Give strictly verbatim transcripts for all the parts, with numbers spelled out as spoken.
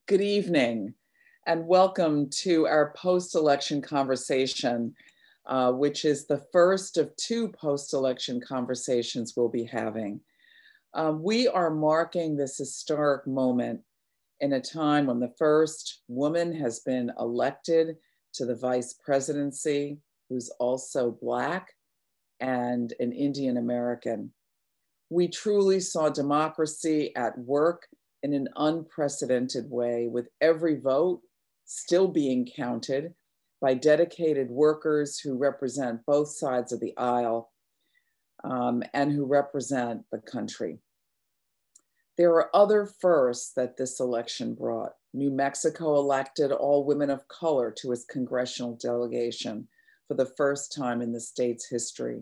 Good evening, and welcome to our post-election conversation, uh, which is the first of two post-election conversations we'll be having. Um, we are marking this historic moment in a time when the first woman has been elected to the vice presidency, who's also Black and an Indian American. We truly saw democracy at work in an unprecedented way, with every vote still being counted by dedicated workers who represent both sides of the aisle um, and who represent the country. There are other firsts that this election brought. New Mexico elected all women of color to its congressional delegation for the first time in the state's history.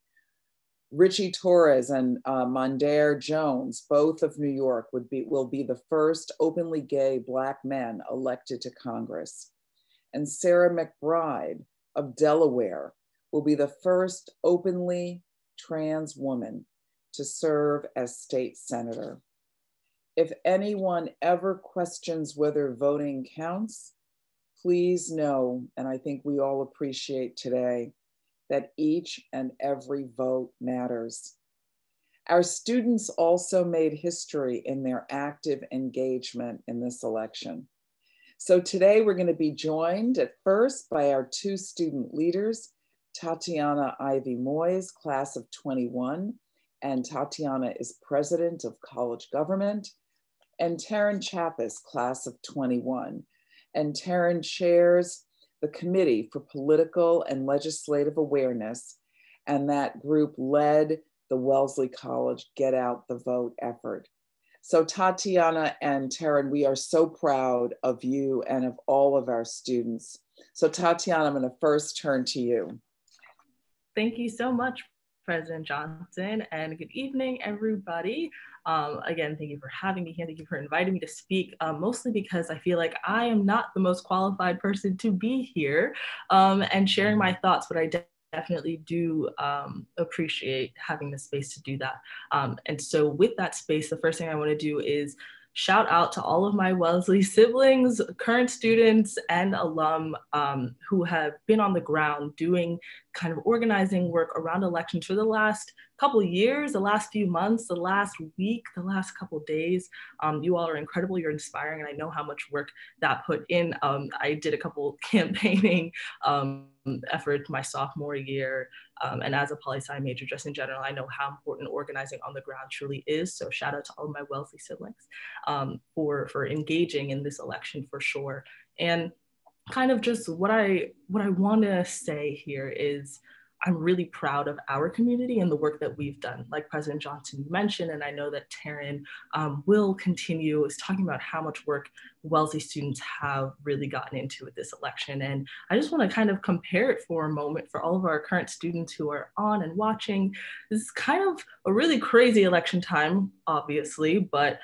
Richie Torres and uh, Mondaire Jones, both of New York, would be, will be the first openly gay Black men elected to Congress. And Sarah McBride of Delaware will be the first openly trans woman to serve as state senator. If anyone ever questions whether voting counts, please know, and I think we all appreciate today, that each and every vote matters. Our students also made history in their active engagement in this election. So today we're going to be joined at first by our two student leaders, Tatiana Ivy Moise, class of twenty-one, and Tatiana is president of college government, and Teran Chapis, class of twenty-one. And Teran chairs the Committee for Political and Legislative Awareness, and that group led the Wellesley College Get Out the Vote effort. So Tatiana and Teran, we are so proud of you and of all of our students. So Tatiana, I'm gonna first turn to you. Thank you so much, President Johnson, and good evening, everybody. Um, again, thank you for having me here. Thank you for inviting me to speak, um, mostly because I feel like I am not the most qualified person to be here um, and sharing my thoughts, but I de definitely do um, appreciate having the space to do that. Um, and so with that space, the first thing I want to do is shout out to all of my Wellesley siblings, current students, and alum um, who have been on the ground doing kind of organizing work around elections for the last couple of years, the last few months, the last week, the last couple of days. Um, you all are incredible, you're inspiring, and I know how much work that put in. Um, I did a couple campaigning um, efforts my sophomore year, um, and as a poli-sci major, just in general, I know how important organizing on the ground truly is. So shout out to all of my Wellesley siblings um, for, for engaging in this election for sure. And kind of just what I what I want to say here is I'm really proud of our community and the work that we've done. Like President Johnson mentioned, and I know that Teran um, will continue, is talking about how much work Wellesley students have really gotten into with this election. And I just want to kind of compare it for a moment for all of our current students who are on and watching. This is kind of a really crazy election time, obviously, but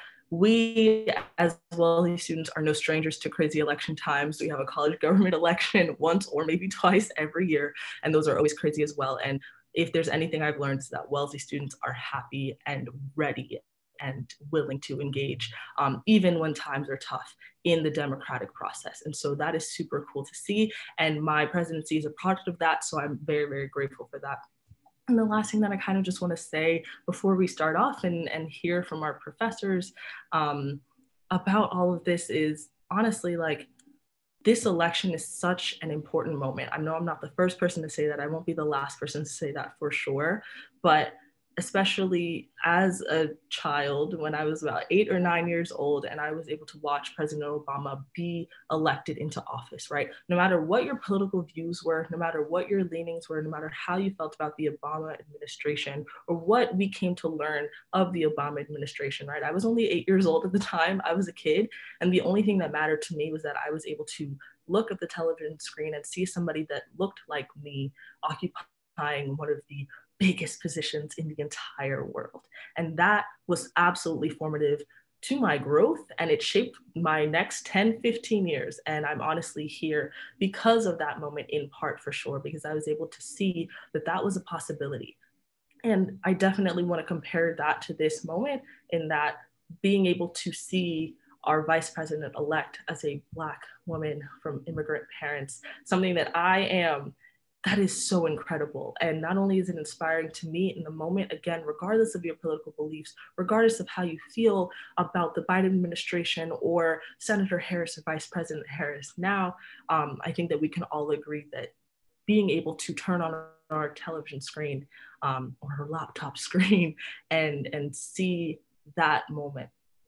we as Wellesley students are no strangers to crazy election times. We have a college government election once or maybe twice every year, and those are always crazy as well. And if there's anything I've learned, is that Wellesley students are happy and ready and willing to engage, um, even when times are tough in the democratic process. And so that is super cool to see. And my presidency is a product of that. So I'm very, very grateful for that. And the last thing that I kind of just want to say before we start off and, and hear from our professors um, about all of this is honestly, like, this election is such an important moment. I know I'm not the first person to say that. I won't be the last person to say that for sure. But especially as a child, when I was about eight or nine years old, and I was able to watch President Obama be elected into office, right? No matter what your political views were, no matter what your leanings were, no matter how you felt about the Obama administration, or what we came to learn of the Obama administration, right? I was only eight years old at the time. I was a kid. And the only thing that mattered to me was that I was able to look at the television screen and see somebody that looked like me occupying one of the biggest positions in the entire world. And that was absolutely formative to my growth, and it shaped my next ten, fifteen years. And I'm honestly here because of that moment, in part for sure, because I was able to see that that was a possibility. And I definitely want to compare that to this moment, in that being able to see our vice president-elect as a Black woman from immigrant parents, something that I am, that is so incredible. And not only is it inspiring to me in the moment, again, regardless of your political beliefs, regardless of how you feel about the Biden administration or Senator Harris or Vice President Harris now, um, I think that we can all agree that being able to turn on our television screen um, or our laptop screen and, and see that moment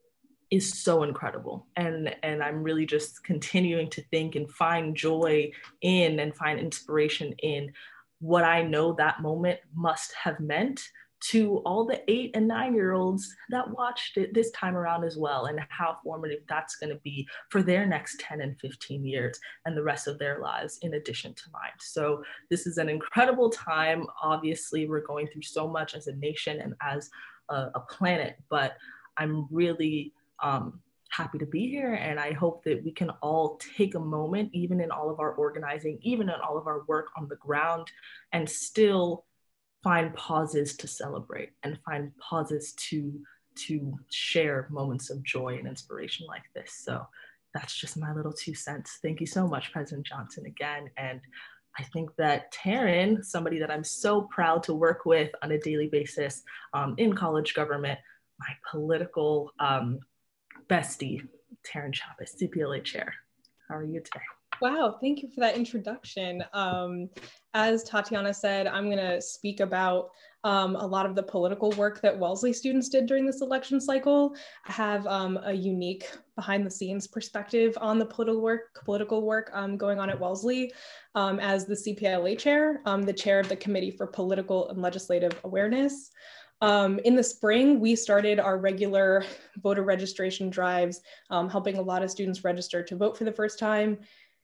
is so incredible. And, and I'm really just continuing to think and find joy in and find inspiration in what I know that moment must have meant to all the eight and nine year olds that watched it this time around as well, and how formative that's gonna be for their next ten and fifteen years and the rest of their lives in addition to mine. So this is an incredible time. Obviously, we're going through so much as a nation and as a, a planet, but I'm really Um, happy to be here. And I hope that we can all take a moment, even in all of our organizing, even in all of our work on the ground, and still find pauses to celebrate and find pauses to, to share moments of joy and inspiration like this. So that's just my little two cents. Thank you so much, President Johnson, again. And I think that Teran, somebody that I'm so proud to work with on a daily basis um, in college government, my political um, bestie, Teran Chapis, C P L A chair. How are you today? Wow, thank you for that introduction. Um, as Tatiana said, I'm gonna speak about um, a lot of the political work that Wellesley students did during this election cycle. I have um, a unique behind the scenes perspective on the political work, political work um, going on at Wellesley um, as the C P L A chair, um, the chair of the Committee for Political and Legislative Awareness. Um, in the spring, we started our regular voter registration drives, um, helping a lot of students register to vote for the first time,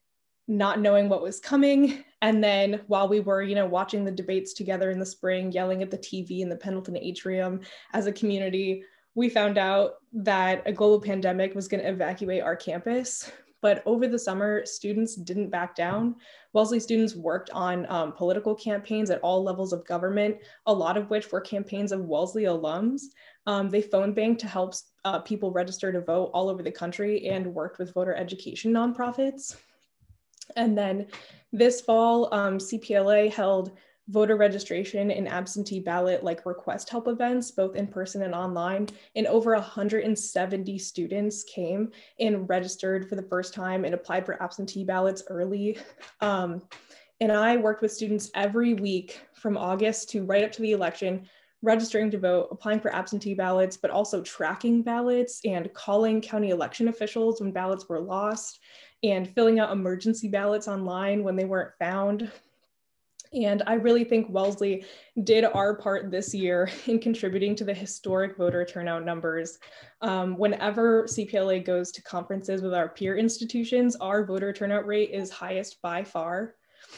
not knowing what was coming. And then while we were, you know, watching the debates together in the spring, yelling at the T V in the Pendleton Atrium as a community, we found out that a global pandemic was going to evacuate our campus. But over the summer, students didn't back down. Wellesley students worked on um, political campaigns at all levels of government, a lot of which were campaigns of Wellesley alums. Um, they phone banked to help uh, people register to vote all over the country and worked with voter education nonprofits. And then this fall, um, C P L A held voter registration and absentee ballot like request help events, both in person and online. And over one hundred seventy students came and registered for the first time and applied for absentee ballots early. Um, and I worked with students every week from August to right up to the election, registering to vote, applying for absentee ballots, but also tracking ballots and calling county election officials when ballots were lost, and filling out emergency ballots online when they weren't found. And I really think Wellesley did our part this year in contributing to the historic voter turnout numbers. Um, whenever C P L A goes to conferences with our peer institutions, our voter turnout rate is highest by far.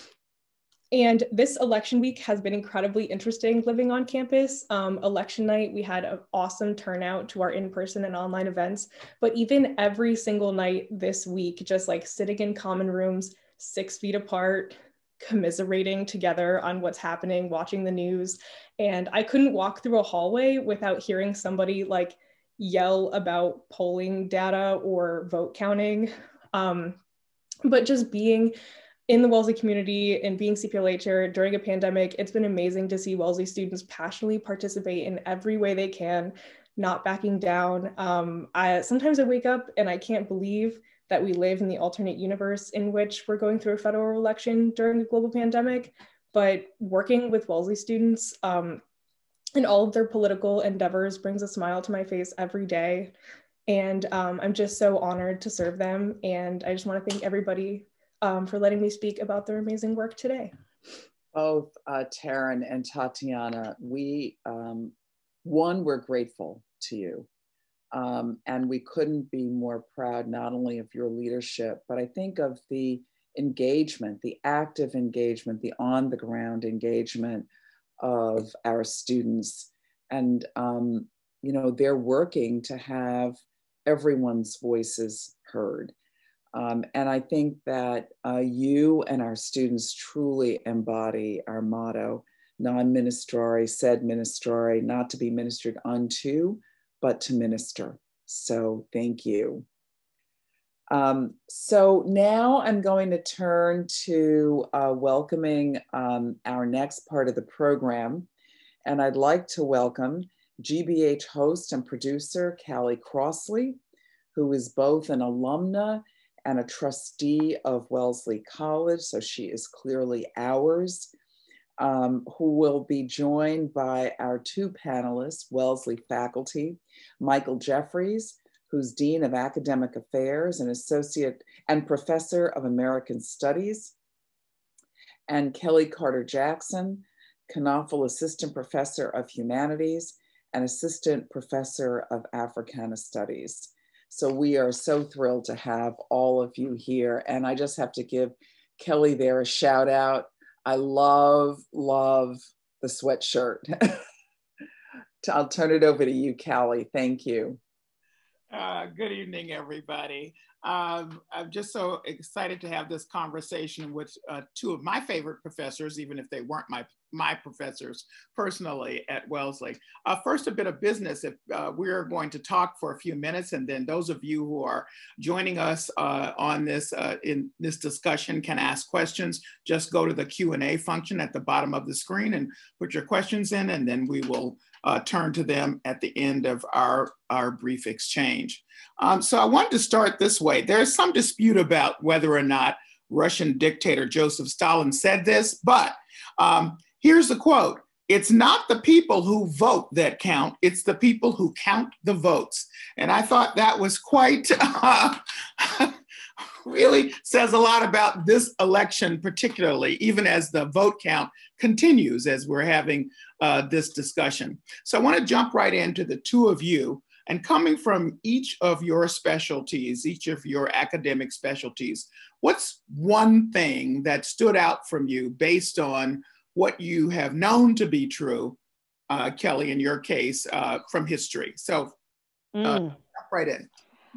And this election week has been incredibly interesting living on campus. Um, election night, we had an awesome turnout to our in-person and online events, but even every single night this week, just like sitting in common rooms, six feet apart, commiserating together on what's happening, watching the news. And I couldn't walk through a hallway without hearing somebody like yell about polling data or vote counting. Um, but just being in the Wellesley community and being C P L A chair during a pandemic, it's been amazing to see Wellesley students passionately participate in every way they can, not backing down. Um, I, sometimes I wake up and I can't believe that we live in the alternate universe in which we're going through a federal election during a global pandemic, but working with Wellesley students um, in all of their political endeavors brings a smile to my face every day. And um, I'm just so honored to serve them. And I just want to thank everybody um, for letting me speak about their amazing work today. Both uh, Teran and Tatiana, we, um, one, we're grateful to you. Um, and we couldn't be more proud not only of your leadership, but I think of the engagement, the active engagement, the on the ground engagement of our students. And, um, you know, they're working to have everyone's voices heard. Um, and I think that uh, you and our students truly embody our motto, non ministrari, sed ministrari, not to be ministered unto, but to minister. So thank you. Um, so now I'm going to turn to uh, welcoming um, our next part of the program. And I'd like to welcome G B H host and producer, Callie Crossley, who is both an alumna and a trustee of Wellesley College, so she is clearly ours, um, who will be joined by our two panelists, Wellesley faculty, Michael Jeffries, who's Dean of Academic Affairs and Associate and Professor of American Studies, and Kellie Carter Jackson, Knopfel Assistant Professor of Humanities and Assistant Professor of Africana Studies. So we are so thrilled to have all of you here. And I just have to give Kellie there a shout out. I love, love the sweatshirt. I'll turn it over to you, Callie. Thank you. Uh, good evening, everybody. Um, I'm just so excited to have this conversation with uh, two of my favorite professors, even if they weren't my, my professors personally at Wellesley. Uh, first, a bit of business. If uh, we're going to talk for a few minutes, and then those of you who are joining us uh, on this uh, in this discussion can ask questions. Just go to the Q and A function at the bottom of the screen and put your questions in, and then we will Uh, turn to them at the end of our, our brief exchange. Um, so I wanted to start this way. There's some dispute about whether or not Russian dictator Joseph Stalin said this, but um, here's the quote. "It's not the people who vote that count, it's the people who count the votes." And I thought that was quite, uh, really says a lot about this election particularly, even as the vote count continues as we're having uh, this discussion. So I want to jump right into the two of you, and coming from each of your specialties, each of your academic specialties, what's one thing that stood out from you based on what you have known to be true, uh, Kellie, in your case, uh, from history? So uh, mm. jump right in.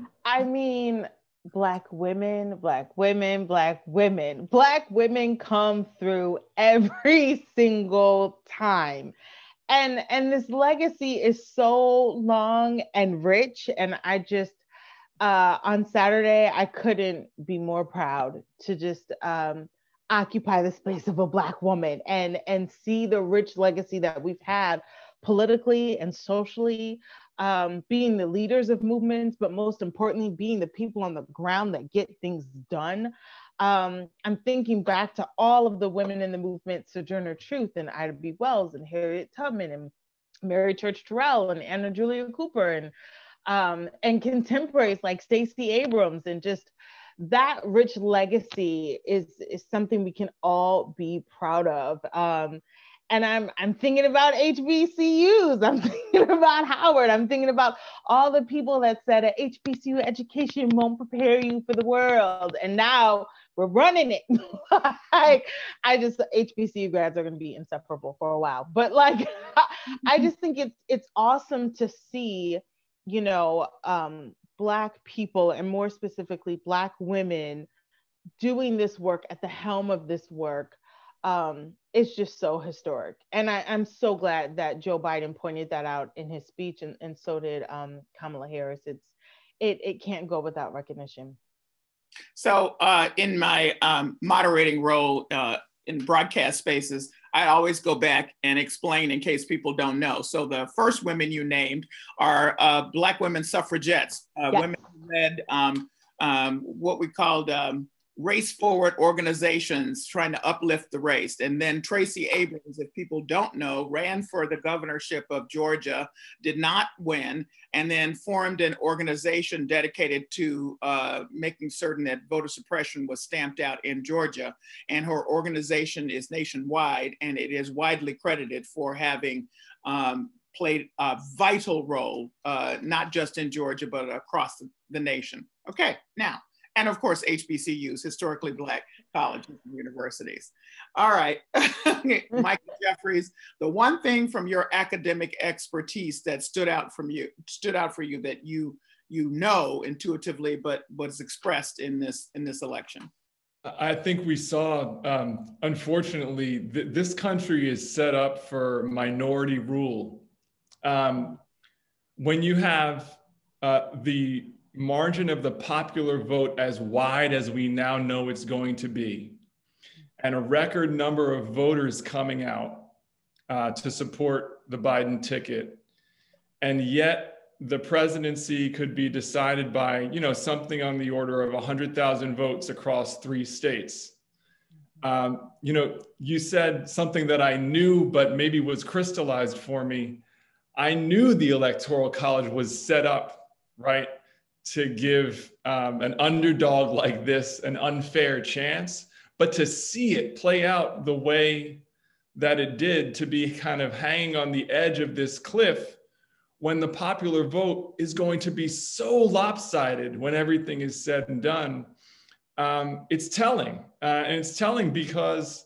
I mean, Black women, Black women, Black women, Black women come through every single time. And, and this legacy is so long and rich. And I just, uh, on Saturday, I couldn't be more proud to just um, occupy the space of a Black woman and, and see the rich legacy that we've had politically and socially. Um, being the leaders of movements, but most importantly, being the people on the ground that get things done. Um, I'm thinking back to all of the women in the movement, Sojourner Truth and Ida B. Wells and Harriet Tubman and Mary Church Terrell and Anna Julia Cooper and, um, and contemporaries like Stacey Abrams, and just that rich legacy is, is something we can all be proud of. Um, And I'm I'm thinking about H B C Us. I'm thinking about Howard. I'm thinking about all the people that said a H B C U education won't prepare you for the world, and now we're running it. Like, I just H B C U grads are going to be insufferable for a while. But like, I just think it's it's awesome to see, you know, um, Black people, and more specifically Black women, doing this work at the helm of this work. Um, it's just so historic. And I, I'm so glad that Joe Biden pointed that out in his speech, and, and so did um, Kamala Harris. It's, it, it can't go without recognition. So uh, in my um, moderating role uh, in broadcast spaces, I always go back and explain in case people don't know. So the first women you named are uh, Black women suffragettes, uh, yes. women who led um, um, what we called um, race forward organizations trying to uplift the race. And then Tracy Abrams, if people don't know, ran for the governorship of Georgia, did not win, and then formed an organization dedicated to uh, making certain that voter suppression was stamped out in Georgia. And her organization is nationwide, and it is widely credited for having um, played a vital role, uh, not just in Georgia, but across the, the nation. Okay, now, and of course, H B C Us, historically Black colleges and universities. All right, Michael Jeffries, the one thing from your academic expertise that stood out from you, stood out for you that you you know intuitively, but was expressed in this in this election. I think we saw, um, unfortunately, th this country is set up for minority rule. Um, when you have uh, the margin of the popular vote as wide as we now know it's going to be, and a record number of voters coming out uh, to support the Biden ticket. And yet the presidency could be decided by, you know, something on the order of one hundred thousand votes across three states. Um, you know, you said something that I knew, but maybe was crystallized for me. I knew the Electoral College was set up, right, to give um, an underdog like this an unfair chance, but to see it play out the way that it did, to be kind of hanging on the edge of this cliff when the popular vote is going to be so lopsided when everything is said and done, um, it's telling. Uh, and it's telling because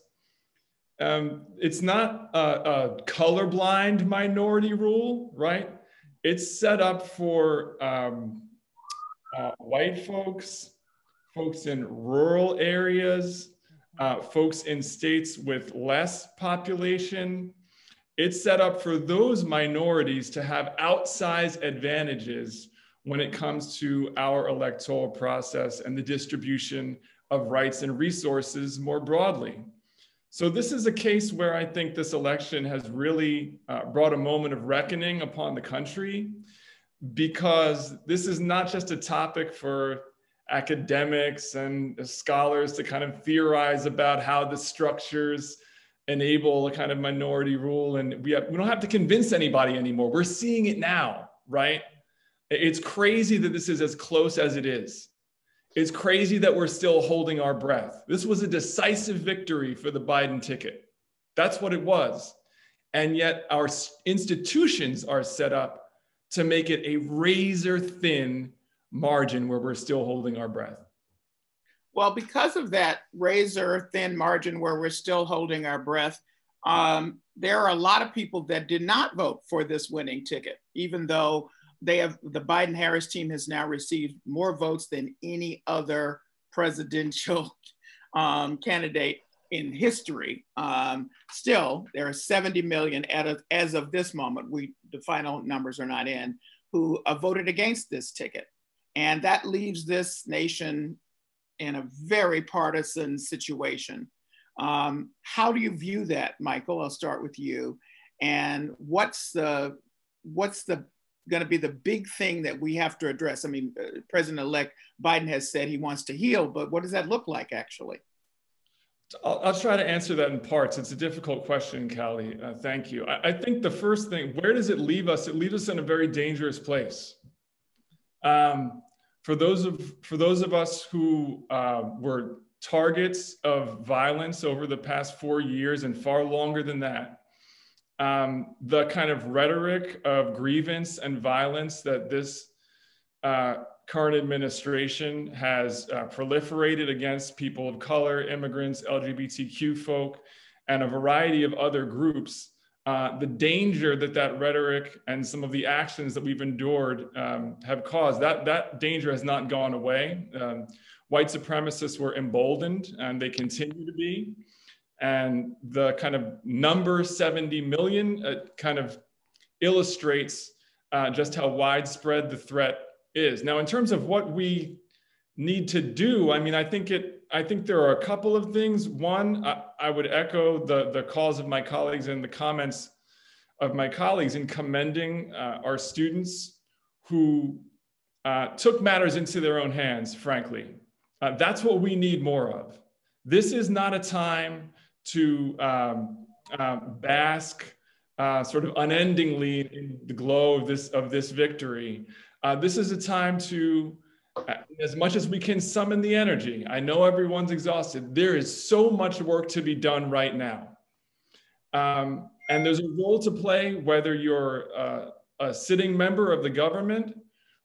um, it's not a, a colorblind minority rule, right? It's set up for um, uh, white folks, folks in rural areas, uh, folks in states with less population. It's set up for those minorities to have outsized advantages when it comes to our electoral process and the distribution of rights and resources more broadly. So this is a case where I think this election has really uh, brought a moment of reckoning upon the country, because this is not just a topic for academics and scholars to kind of theorize about how the structures enable a kind of minority rule, and we have, we don't have to convince anybody anymore. We're seeing it now, right? It's crazy that this is as close as it is. It's crazy that we're still holding our breath. This was a decisive victory for the Biden ticket. That's what it was. And yet our institutions are set up to make it a razor thin margin where we're still holding our breath. Well, because of that razor thin margin where we're still holding our breath, um, there are a lot of people that did not vote for this winning ticket, even though they have, the Biden-Harris team has now received more votes than any other presidential um, candidate in history. Um, still, there are seventy million as, as of this moment, we, the final numbers are not in, who uh, voted against this ticket. And that leaves this nation in a very partisan situation. Um, how do you view that, Michael? I'll start with you. And what's the what's the going to be the big thing that we have to address? I mean, uh, President-elect Biden has said he wants to heal, but what does that look like actually? I'll, I'll try to answer that in parts. It's a difficult question, Callie. Uh, thank you. I, I think the first thing, where does it leave us? It leaves us in a very dangerous place. Um, For those of for those of us who uh, were targets of violence over the past four years and far longer than that, um, the kind of rhetoric of grievance and violence that this uh, current administration has uh, proliferated against people of color, immigrants, L G B T Q folk, and a variety of other groups. Uh, the danger that that rhetoric and some of the actions that we've endured um, have caused, that, that danger has not gone away. Um, white supremacists were emboldened, and they continue to be. And the kind of number seventy million uh, kind of illustrates uh, just how widespread the threat is. Now, in terms of what we need to do, I mean, I think it, I think there are a couple of things. One, I, I would echo the, the calls of my colleagues and the comments of my colleagues in commending uh, our students who uh, took matters into their own hands, frankly. Uh, that's what we need more of. This is not a time to um, uh, bask uh, sort of unendingly in the glow of this, of this victory. Uh, this is a time to, as much as we can, summon the energy. I know everyone's exhausted. There is so much work to be done right now. Um, and there's a role to play, whether you're uh, a sitting member of the government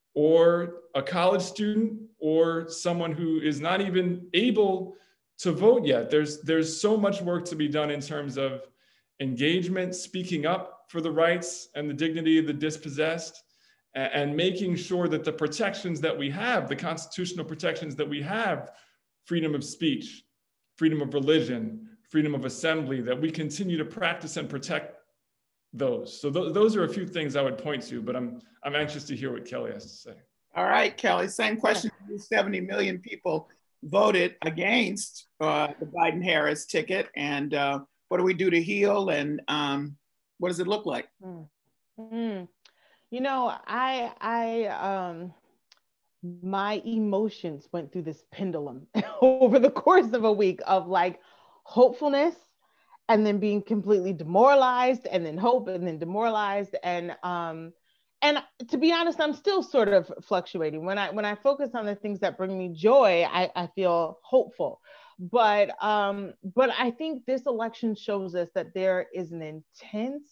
or a college student or someone who is not even able to vote yet. There's, there's so much work to be done in terms of engagement, speaking up for the rights and the dignity of the dispossessed, and making sure that the protections that we have, the constitutional protections that we have, freedom of speech, freedom of religion, freedom of assembly, that we continue to practice and protect those. So th those are a few things I would point to, but I'm, I'm anxious to hear what Kellie has to say. All right, Kellie, same question. Yeah. seventy million people voted against uh, the Biden-Harris ticket. And uh, what do we do to heal? And um, what does it look like? Mm. Mm. You know, I, I, um, my emotions went through this pendulum over the course of a week of like hopefulness and then being completely demoralized and then hope and then demoralized. And, um, and to be honest, I'm still sort of fluctuating. When I, when I focus on the things that bring me joy, I, I feel hopeful. But, um, but I think this election shows us that there is an intense,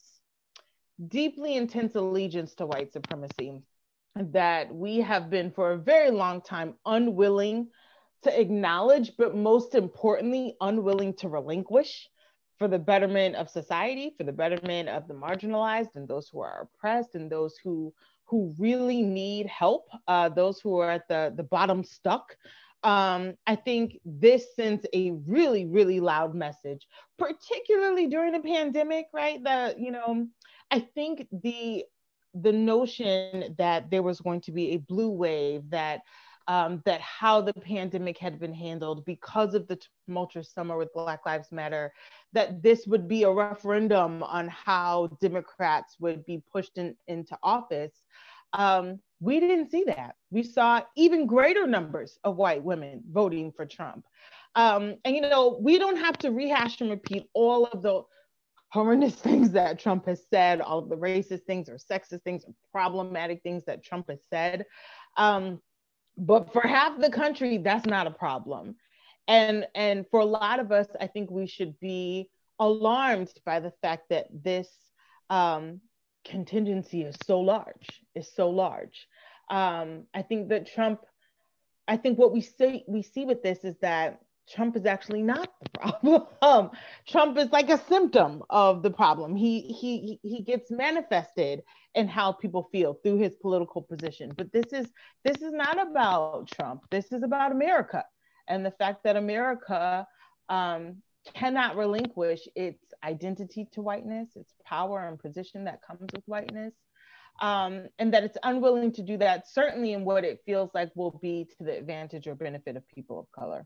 deeply intense allegiance to white supremacy that we have been for a very long time unwilling to acknowledge, but most importantly, unwilling to relinquish for the betterment of society, for the betterment of the marginalized and those who are oppressed and those who who really need help, uh, those who are at the, the bottom stuck. Um, I think this sends a really, really loud message, particularly during the pandemic, right? That, you know, I think the the notion that there was going to be a blue wave, that um, that how the pandemic had been handled because of the tumultuous summer with Black Lives Matter, that this would be a referendum on how Democrats would be pushed in, into office. Um, we didn't see that. We saw even greater numbers of white women voting for Trump. Um, and, you know, we don't have to rehash and repeat all of the horrendous things that Trump has said, all of the racist things or sexist things or problematic things that Trump has said. Um, but for half the country, that's not a problem. And, and for a lot of us, I think we should be alarmed by the fact that this um, contingency is so large, is so large. Um, I think that Trump, I think what we see, we see with this is that Trump is actually not the problem. Trump is like a symptom of the problem. He he he gets manifested in how people feel through his political position. But this is this is not about Trump. This is about America and the fact that America um, cannot relinquish its identity to whiteness, its power and position that comes with whiteness. Um, and that it's unwilling to do that, certainly in what it feels like will be to the advantage or benefit of people of color.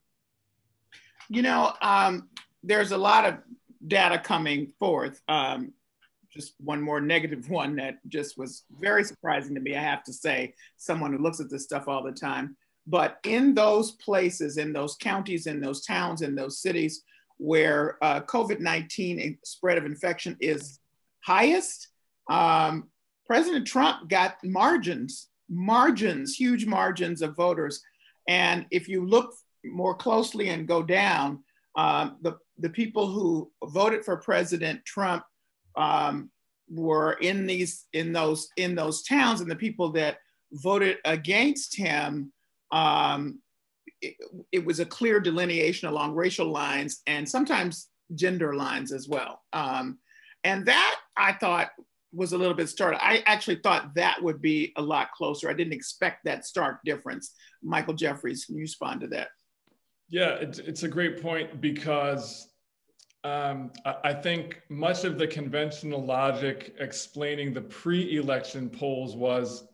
You know, um, there's a lot of data coming forth. Um, just one more negative one that just was very surprising to me, I have to say, someone who looks at this stuff all the time. But in those places, in those counties, in those towns, in those cities where uh, COVID nineteen spread of infection is highest, um, President Trump got margins, margins, huge margins of voters. And if you look more closely and go down, um, the, the people who voted for President Trump um, were in these in those in those towns, and the people that voted against him, um, it, it was a clear delineation along racial lines and sometimes gender lines as well. Um, and that I thought was a little bit stark. I actually thought that would be a lot closer. I didn't expect that stark difference. Michael Jeffries, can you respond to that? Yeah, it's, it's a great point because um, I, I think much of the conventional logic explaining the pre-election polls was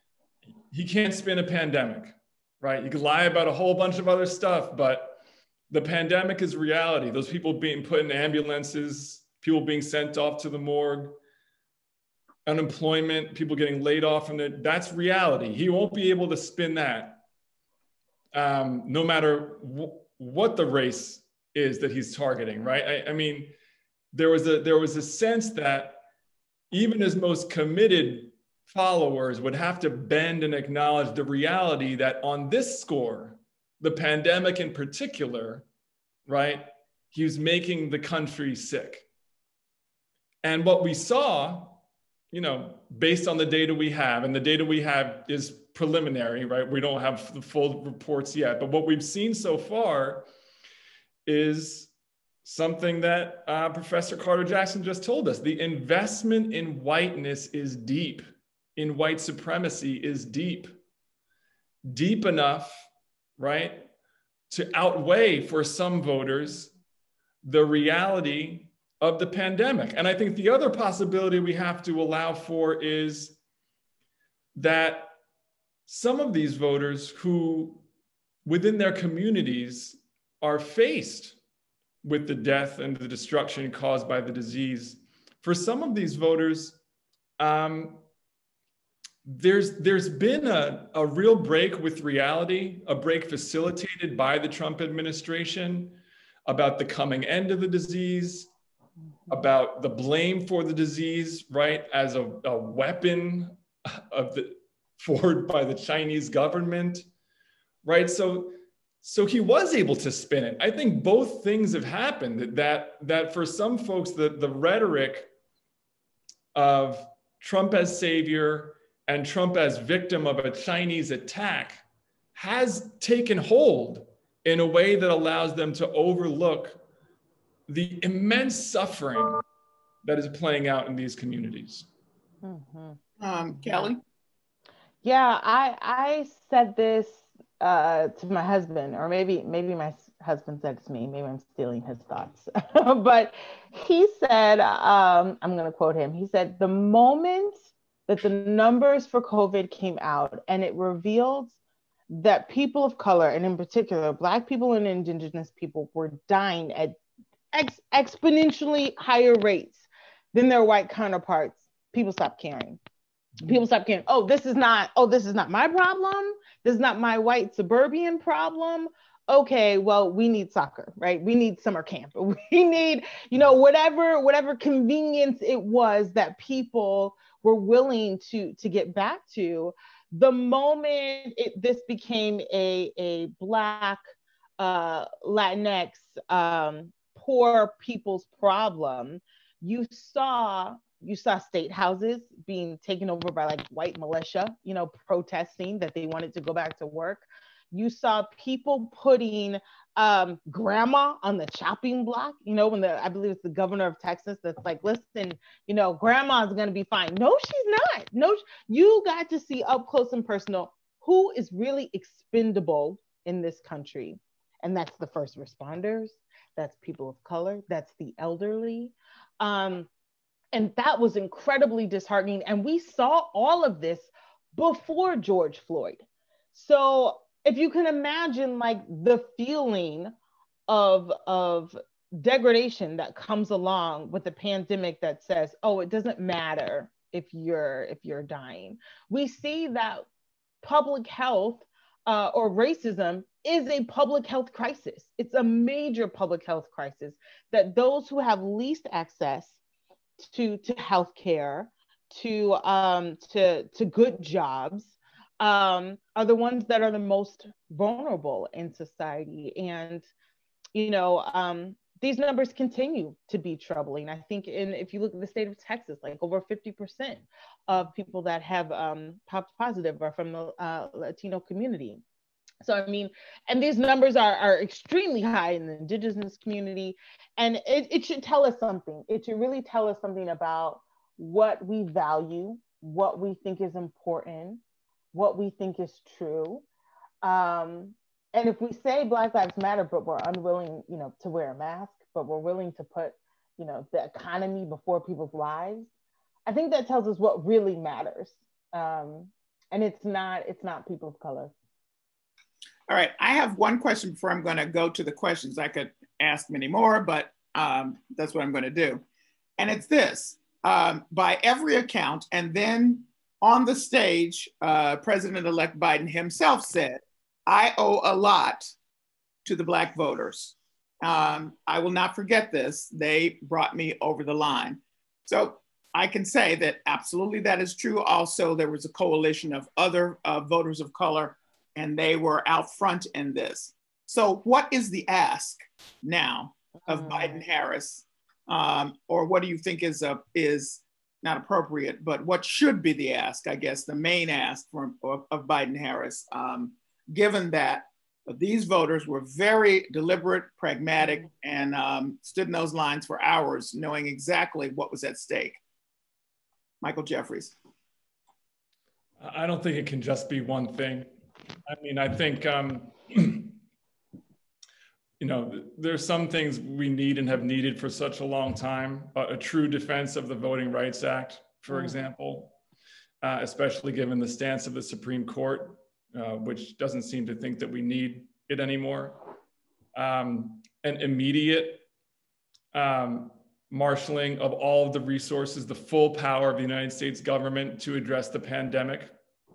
he can't spin a pandemic, right? You could lie about a whole bunch of other stuff, but the pandemic is reality. Those people being put in ambulances, people being sent off to the morgue, unemployment, people getting laid off from it, that's reality. He won't be able to spin that. Um, no matter w- what the race is that he's targeting, right? I, I mean, there was a there was a sense that even his most committed followers would have to bend and acknowledge the reality that on this score, the pandemic in particular, right, he was making the country sick. And what we saw, you know, based on the data we have, and the data we have is preliminary, right? We don't have the full reports yet, but what we've seen so far is something that uh, Professor Carter Jackson just told us. The investment in whiteness is deep, in white supremacy is deep, deep enough, right, to outweigh for some voters the reality of the pandemic. And I think the other possibility we have to allow for is that some of these voters who within their communities are faced with the death and the destruction caused by the disease. For some of these voters, um, there's, there's been a, a real break with reality, a break facilitated by the Trump administration about the coming end of the disease, about the blame for the disease, right, as a, a weapon of the, forward by the Chinese government, right? So, so he was able to spin it. I think both things have happened, that, that, that for some folks, the, the rhetoric of Trump as savior and Trump as victim of a Chinese attack has taken hold in a way that allows them to overlook the immense suffering that is playing out in these communities. Mm-hmm. Um, Kellie? Yeah, I I said this uh, to my husband, or maybe maybe my husband said it to me. Maybe I'm stealing his thoughts, but he said, um, I'm going to quote him. He said, "The moment that the numbers for COVID came out and it revealed that people of color, and in particular Black people and Indigenous people, were dying at ex- exponentially higher rates than their white counterparts, people stopped caring." People stop caring. Oh, this is not, oh, this is not my problem. This is not my white suburban problem. Okay, well, we need soccer, right? We need summer camp. We need, you know, whatever, whatever convenience it was that people were willing to, to get back to. The moment it, this became a, a Black, uh, Latinx, um, poor people's problem, you saw You saw state houses being taken over by like white militia, you know, protesting that they wanted to go back to work. You saw people putting um, grandma on the chopping block, you know, when the, I believe it's the governor of Texas that's like, listen, you know, grandma's going to be fine. No, she's not. No, you got to see up close and personal who is really expendable in this country. And that's the first responders. That's people of color. That's the elderly. Um, And that was incredibly disheartening. And we saw all of this before George Floyd. So if you can imagine like the feeling of, of degradation that comes along with a pandemic that says, oh, it doesn't matter if you're, if you're dying. We see that public health uh, or racism is a public health crisis. It's a major public health crisis that those who have least access to to healthcare, to um to to good jobs, um, are the ones that are the most vulnerable in society. And you know, um, these numbers continue to be troubling. I think in if you look at the state of Texas, like over fifty percent of people that have um, popped positive are from the uh, Latino community. So, I mean, and these numbers are, are extremely high in the Indigenous community. And it, it should tell us something. It should really tell us something about what we value, what we think is important, what we think is true. Um, and if we say Black Lives Matter, but we're unwilling, you know, to wear a mask, but we're willing to put, you know, the economy before people's lives, I think that tells us what really matters. Um, and it's not, it's not people of color. All right, I have one question before I'm going to go to the questions. I could ask many more, but um, that's what I'm going to do. And it's this, um, by every account, and then on the stage, uh, President-elect Biden himself said, I owe a lot to the Black voters. Um, I will not forget this. They brought me over the line. So I can say that absolutely that is true. Also, there was a coalition of other uh, voters of color, and they were out front in this. So what is the ask now of mm. Biden-Harris? Um, or what do you think is, a, is not appropriate, but what should be the ask, I guess, the main ask for, of, of Biden-Harris, um, given that these voters were very deliberate, pragmatic, and um, stood in those lines for hours, knowing exactly what was at stake? Michael Jeffries. I don't think it can just be one thing. I mean, I think, um, you know, there's some things we need and have needed for such a long time. A, a true defense of the Voting Rights Act, for example. uh, especially given the stance of the Supreme Court, uh, which doesn't seem to think that we need it anymore. Um, an immediate um, marshaling of all of the resources, the full power of the United States government to address the pandemic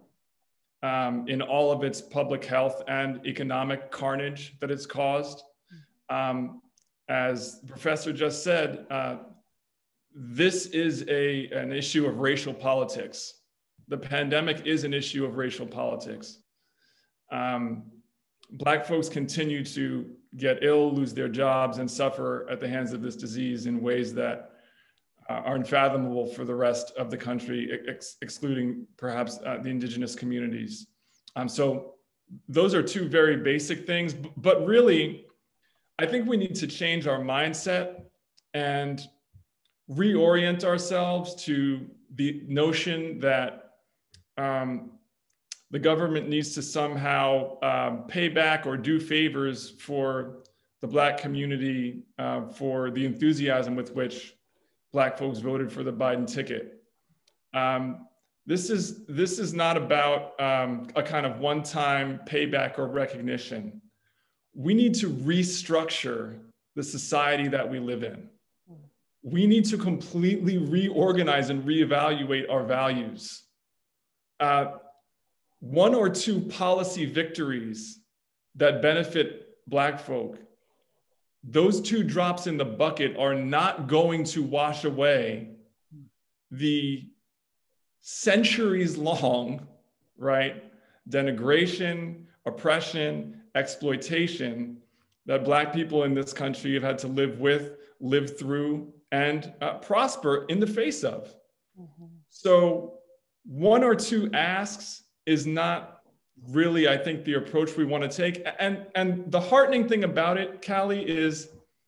um, in all of its public health and economic carnage that it's caused. Um, as the professor just said, uh, this is a, an issue of racial politics. The pandemic is an issue of racial politics. Um, Black folks continue to get ill, lose their jobs, and suffer at the hands of this disease in ways that uh, are unfathomable for the rest of the country, ex excluding perhaps uh, the indigenous communities. Um, so those are two very basic things, but really, I think we need to change our mindset and reorient ourselves to the notion that um, the government needs to somehow um, pay back or do favors for the Black community uh, for the enthusiasm with which Black folks voted for the Biden ticket. Um, this is, this is not about um, a kind of one-time payback or recognition. We need to restructure the society that we live in. We need to completely reorganize and reevaluate our values. Uh, one or two policy victories that benefit Black folk, those two drops in the bucket are not going to wash away the centuries long, right, denigration, oppression, exploitation that Black people in this country have had to live with, live through, and uh, prosper in the face of. Mm-hmm. So one or two asks is not really, I think, the approach we want to take. And, and the heartening thing about it, Callie, is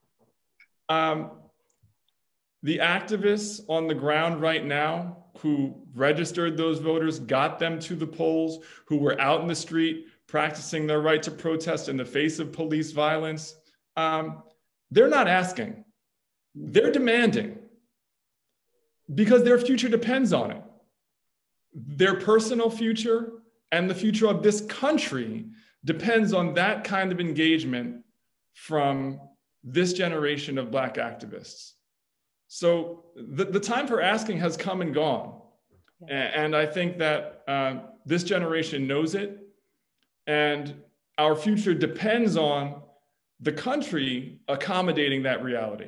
um, the activists on the ground right now who registered those voters, got them to the polls, who were out in the street practicing their right to protest in the face of police violence, um, they're not asking. They're demanding, because their future depends on it. Their personal future and the future of this country depends on that kind of engagement from this generation of Black activists. So the, the time for asking has come and gone. Yeah. And I think that uh, this generation knows it, and our future depends on the country accommodating that reality.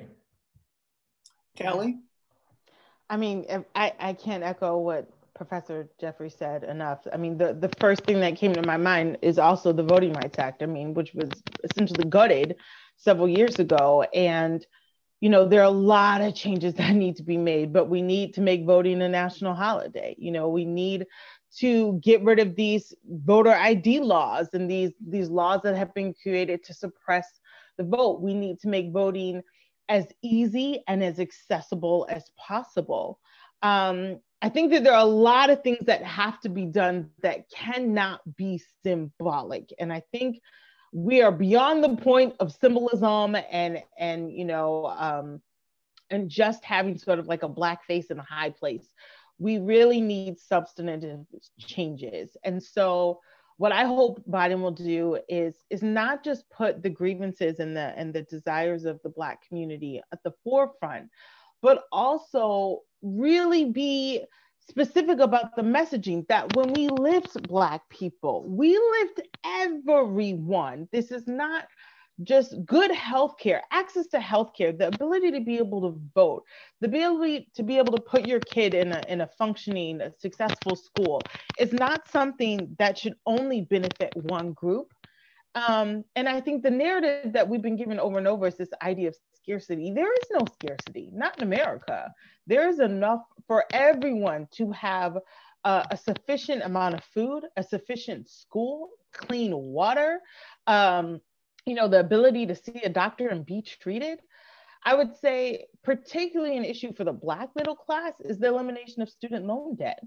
Kellie? I mean, I, I can't echo what Professor Jeffries said enough. I mean, the, the first thing that came to my mind is also the Voting Rights Act, I mean, which was essentially gutted several years ago. And, you know, there are a lot of changes that need to be made, but we need to make voting a national holiday. You know, we need to get rid of these voter I D laws and these, these laws that have been created to suppress the vote. We need to make voting as easy and as accessible as possible. Um, I think that there are a lot of things that have to be done that cannot be symbolic. And I think we are beyond the point of symbolism and, and you know, um, and just having sort of like a Black face in a high place. We really need substantive changes. And so what I hope Biden will do is, is not just put the grievances and the, and the desires of the Black community at the forefront, but also really be specific about the messaging that when we lift Black people, we lift everyone. This is not just good healthcare, access to healthcare, the ability to be able to vote, the ability to be able to put your kid in a, in a functioning, a successful school is not something that should only benefit one group. Um, and I think the narrative that we've been given over and over is this idea of scarcity. There is no scarcity, not in America. There is enough for everyone to have uh, a sufficient amount of food, a sufficient school, clean water, um, you know, the ability to see a doctor and be treated. I would say particularly an issue for the Black middle class is the elimination of student loan debt.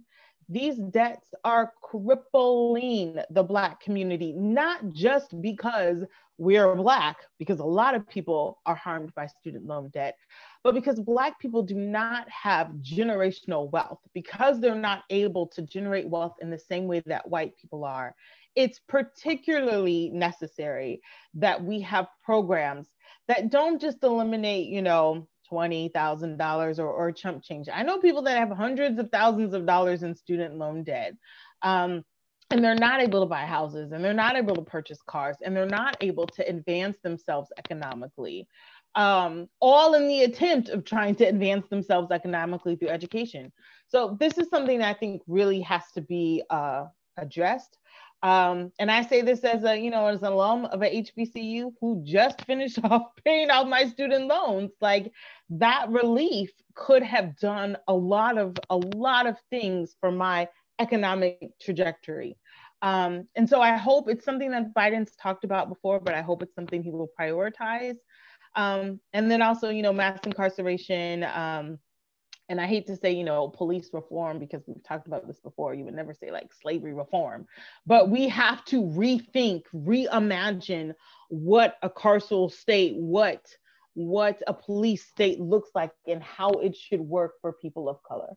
These debts are crippling the Black community, not just because we're Black, because a lot of people are harmed by student loan debt, but because Black people do not have generational wealth, because they're not able to generate wealth in the same way that white people are. It's particularly necessary that we have programs that don't just eliminate, you know, twenty thousand dollars or, or chump change. I know people that have hundreds of thousands of dollars in student loan debt, um, and they're not able to buy houses, and they're not able to purchase cars, and they're not able to advance themselves economically, um, all in the attempt of trying to advance themselves economically through education. So this is something that I think really has to be uh, addressed. Um, and I say this as a, you know, as an alum of a H B C U who just finished off paying off my student loans. Like, that relief could have done a lot of, a lot of things for my economic trajectory. Um, and so I hope it's something that Biden's talked about before, but I hope it's something he will prioritize. Um, and then also, you know, mass incarceration, um, and I hate to say, you know, police reform, because we've talked about this before. You would never say like slavery reform, but we have to rethink, reimagine what a carceral state, what, what a police state looks like, and how it should work for people of color.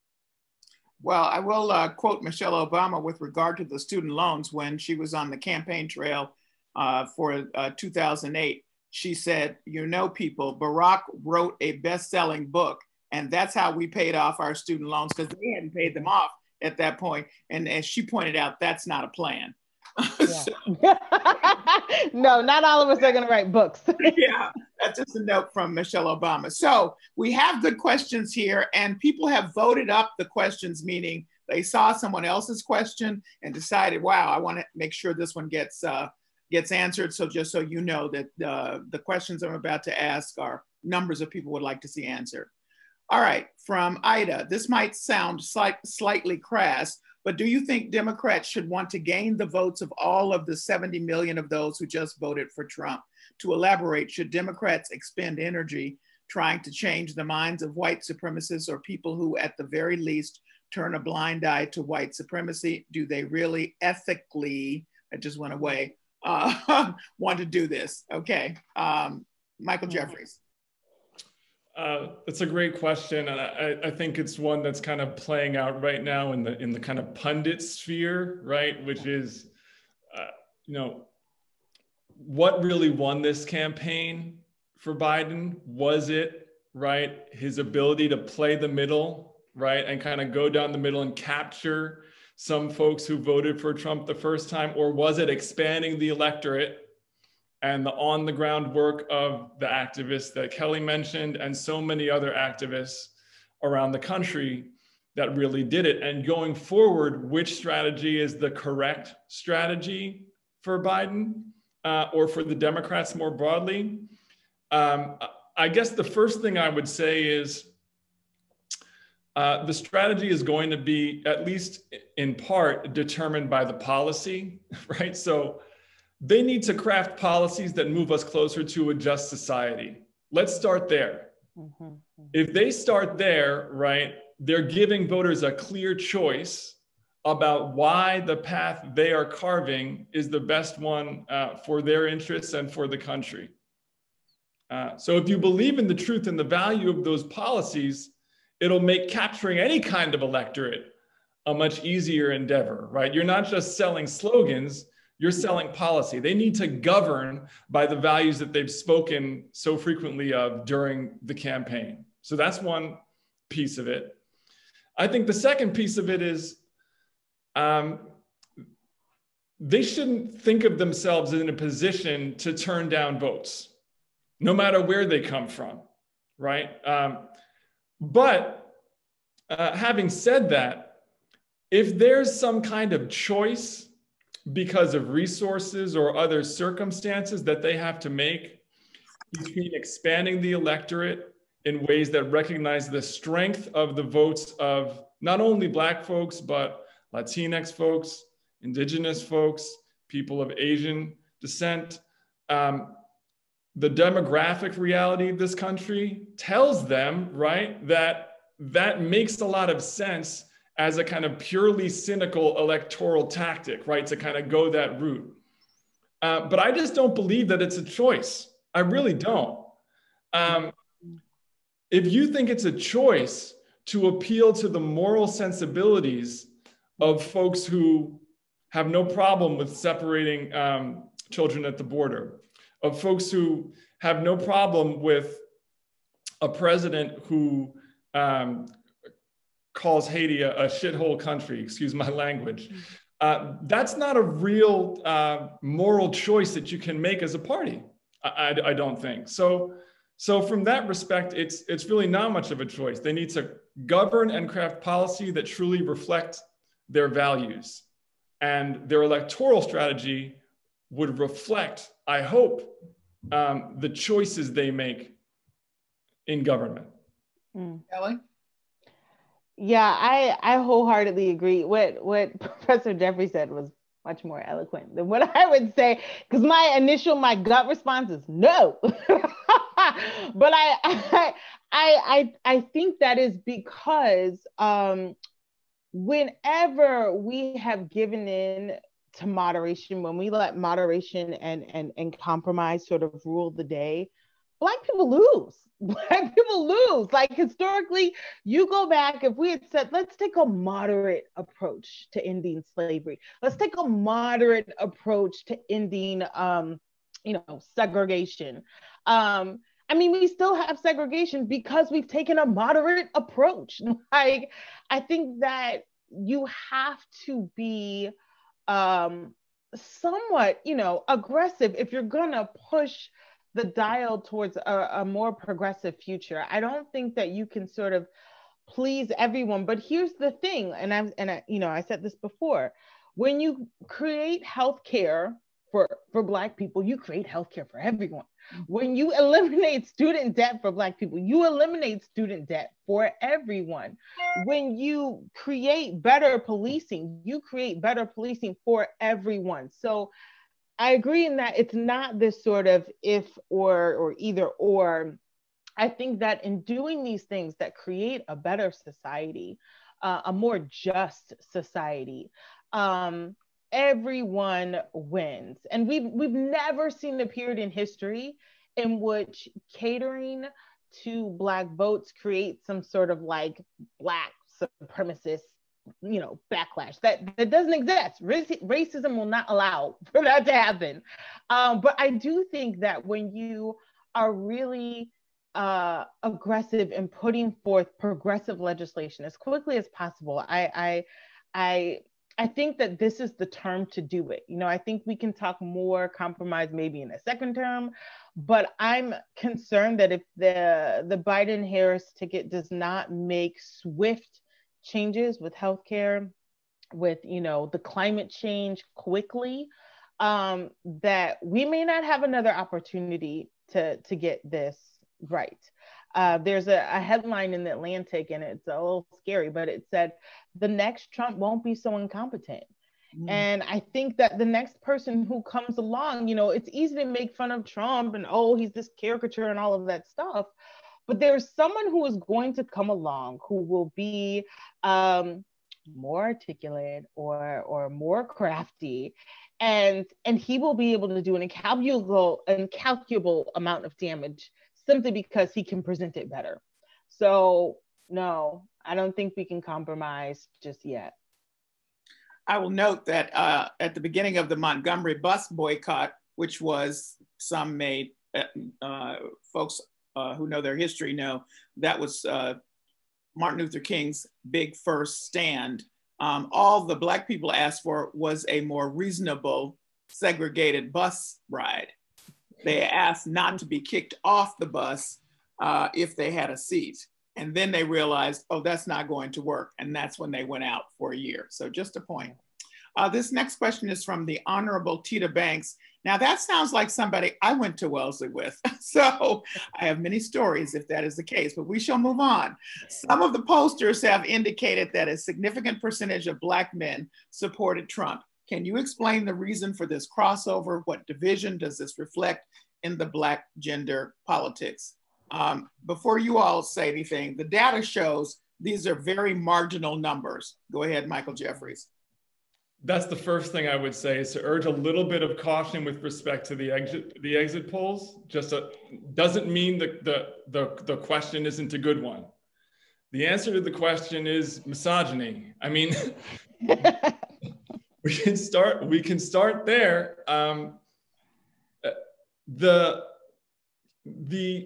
Well, I will uh, quote Michelle Obama with regard to the student loans. When she was on the campaign trail uh, for uh, two thousand eight, she said, you know, people, Barack wrote a best-selling book, and that's how we paid off our student loans, because they hadn't paid them off at that point. And as she pointed out, that's not a plan. Yeah. So, no, not all of us are going to write books. Yeah, that's just a note from Michelle Obama. So we have good questions here, and people have voted up the questions, meaning they saw someone else's question and decided, wow, I want to make sure this one gets uh, gets answered. So just so you know that uh, the questions I'm about to ask are numbers of people would like to see answered. All right, from Ida, this might sound slight, slightly crass, but do you think Democrats should want to gain the votes of all of the seventy million of those who just voted for Trump? To elaborate, should Democrats expend energy trying to change the minds of white supremacists or people who at the very least turn a blind eye to white supremacy? Do they really ethically, I just went away, uh, want to do this? Okay, um, Michael Jeffries. Uh, that's a great question, and I, I think it's one that's kind of playing out right now in the in the kind of pundit sphere, right? Which is, uh, you know, what really won this campaign for Biden? Was it, right, his ability to play the middle, right, and kind of go down the middle and capture some folks who voted for Trump the first time, or was it expanding the electorate and the on-the-ground work of the activists that Kellie mentioned and so many other activists around the country that really did it? And going forward, which strategy is the correct strategy for Biden uh, or for the Democrats more broadly? Um, I guess the first thing I would say is uh, the strategy is going to be, at least in part, determined by the policy, right? So they need to craft policies that move us closer to a just society. Let's start there. Mm-hmm, mm-hmm. If they start there, right, they're giving voters a clear choice about why the path they are carving is the best one uh, for their interests and for the country. Uh, so if you believe in the truth and the value of those policies, it'll make capturing any kind of electorate a much easier endeavor, right? You're not just selling slogans, you're selling policy. They need to govern by the values that they've spoken so frequently of during the campaign. So that's one piece of it. I think the second piece of it is um, they shouldn't think of themselves in a position to turn down votes, no matter where they come from, right? Um, but uh, having said that, if there's some kind of choice because of resources or other circumstances that they have to make between expanding the electorate in ways that recognize the strength of the votes of not only Black folks, but Latinx folks, Indigenous folks, people of Asian descent, um, the demographic reality of this country tells them, right, that that makes a lot of sense as a kind of purely cynical electoral tactic, right? To kind of go that route. Uh, but I just don't believe that it's a choice. I really don't. Um, if you think it's a choice to appeal to the moral sensibilities of folks who have no problem with separating um, children at the border, of folks who have no problem with a president who um, calls Haiti a, a shithole country, excuse my language, uh, that's not a real uh, moral choice that you can make as a party, I, I, I don't think. So, so from that respect, it's, it's really not much of a choice. They need to govern and craft policy that truly reflect their values. And their electoral strategy would reflect, I hope, um, the choices they make in government. Mm. Kellie? Yeah, I, I wholeheartedly agree. What, what Professor Jeffries said was much more eloquent than what I would say, because my initial, my gut response is no. But I, I, I, I think that is because um, whenever we have given in to moderation, when we let moderation and, and, and compromise sort of rule the day, Black people lose. Black people lose. Like historically, you go back, if we had said, let's take a moderate approach to ending slavery. Let's take a moderate approach to ending, um, you know, segregation. Um, I mean, we still have segregation because we've taken a moderate approach. Like, I think that you have to be um, somewhat, you know, aggressive if you're gonna push the dial towards a, a more progressive future. I don't think that you can sort of please everyone. But here's the thing, and I and I, you know, I said this before: when you create healthcare for for Black people, you create healthcare for everyone. When you eliminate student debt for Black people, you eliminate student debt for everyone. When you create better policing, you create better policing for everyone. So I agree in that it's not this sort of if or or either or. I think that in doing these things that create a better society, uh, a more just society, um, everyone wins. And we've we've never seen a period in history in which catering to Black votes creates some sort of like Black supremacist, you know, backlash. That that doesn't exist. Rac- racism will not allow for that to happen. Um, but I do think that when you are really uh, aggressive in putting forth progressive legislation as quickly as possible, I I I I think that this is the term to do it. You know, I think we can talk more compromise maybe in a second term, but I'm concerned that if the the Biden-Harris ticket does not make swift changes with healthcare, with, you know, the climate change quickly, um, that we may not have another opportunity to, to get this right. Uh, there's a, a headline in the Atlantic, and it's a little scary, but it said, the next Trump won't be so incompetent. Mm. And I think that the next person who comes along, you know, it's easy to make fun of Trump and, oh, he's this caricature and all of that stuff. But there's someone who is going to come along who will be um, more articulate or or more crafty, and and he will be able to do an incalculable incalculable amount of damage simply because he can present it better. So no, I don't think we can compromise just yet. I will note that uh, at the beginning of the Montgomery bus boycott, which was some made uh, folks Uh, who know their history know that was uh, Martin Luther King's big first stand. Um, all the Black people asked for was a more reasonable segregated bus ride. They asked not to be kicked off the bus uh, if they had a seat. And then they realized, oh, that's not going to work. And that's when they went out for a year. So just a point. Uh, this next question is from the Honorable Tita Banks. Now that sounds like somebody I went to Wellesley with. So I have many stories if that is the case, but we shall move on. Some of the posters have indicated that a significant percentage of Black men supported Trump. Can you explain the reason for this crossover? What division does this reflect in the Black gender politics? Um, before you all say anything, the data shows these are very marginal numbers. Go ahead, Michael Jeffries. That's the first thing I would say, is to urge a little bit of caution with respect to the exit the exit polls. Just a, doesn't mean the, the, the, the question isn't a good one. The answer to the question is misogyny. I mean, we can start, we can start there. Um, the, the,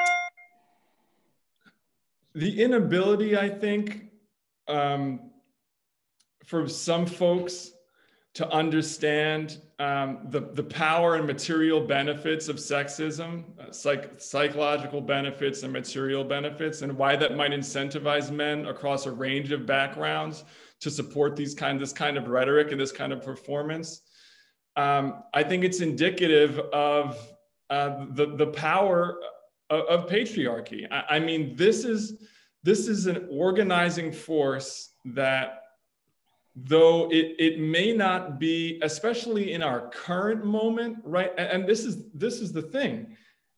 the inability, I think, um, for some folks to understand um, the, the power and material benefits of sexism, uh, psych, psychological benefits and material benefits, and why that might incentivize men across a range of backgrounds to support these kind, this kind of rhetoric and this kind of performance. Um, I think it's indicative of uh, the, the power of, of patriarchy. I, I mean, this is, this is an organizing force that, though it, it may not be, especially in our current moment, right? And this is, this is the thing.